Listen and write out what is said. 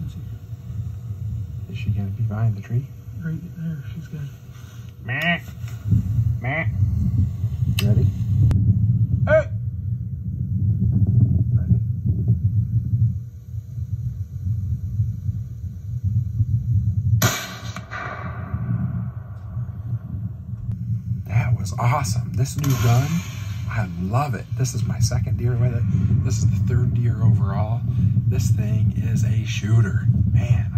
Let's see. Is she gonna be behind the tree? Right there, she's good. Meh. Meh. Ready? Hey! Ready? That was awesome. This new gun, I love it. This is my second deer with it. This is the third deer overall. This thing is a shooter. Man,